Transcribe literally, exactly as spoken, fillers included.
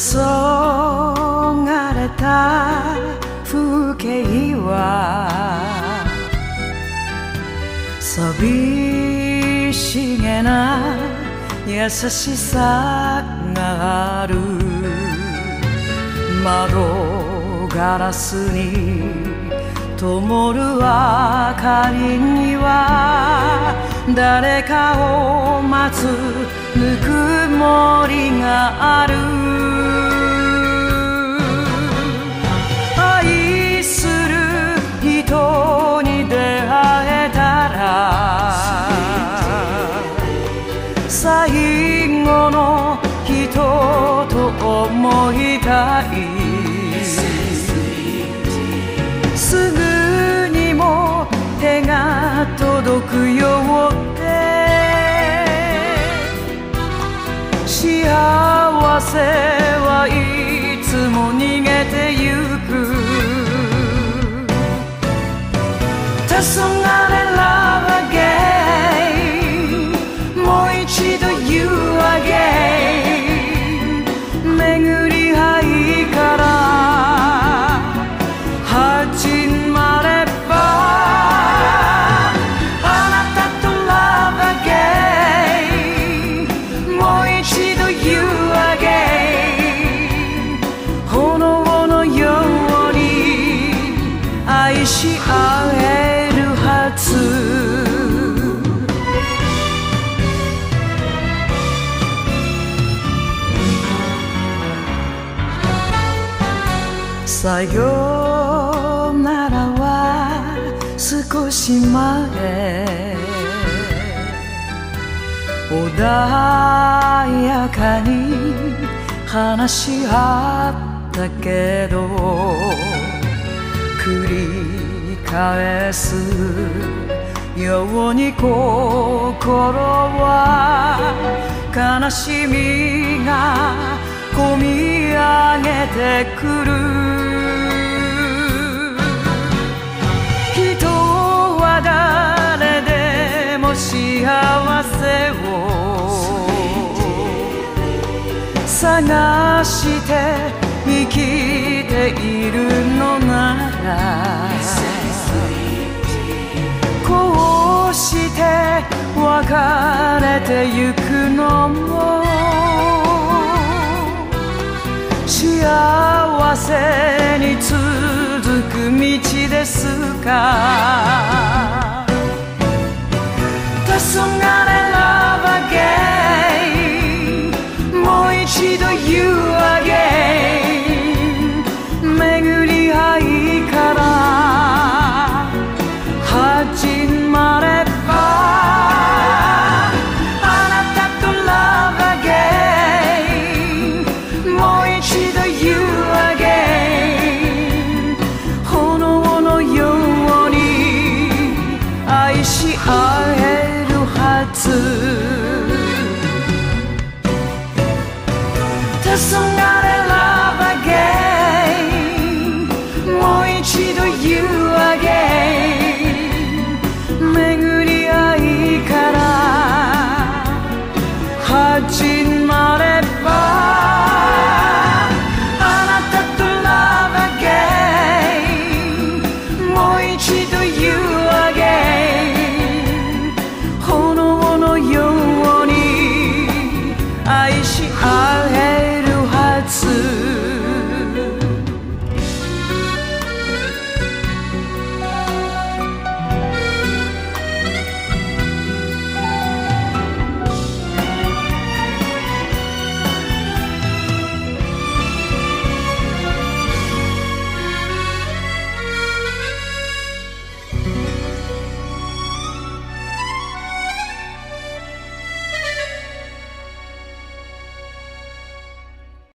がれた風景は寂しげな優しさがある。窓ガラスに灯る明かりには誰かを待つぬくもりがある。愛する人に出会えたら最後の人と思いたい。すぐにも手が届くよって幸せはいつも逃げてゆく。黄昏 Love again もう一度 You again 巡り合いから始まればあなたと Love again もう一度 You again 炎のように愛し合えるはず。さよならは少し前穏やかに話し合ったけど繰り返すように心は悲しみがこみ上げてくる。人は誰でも幸せを探して生きているのならこうして別れてゆくのも幸せに続く道ですか。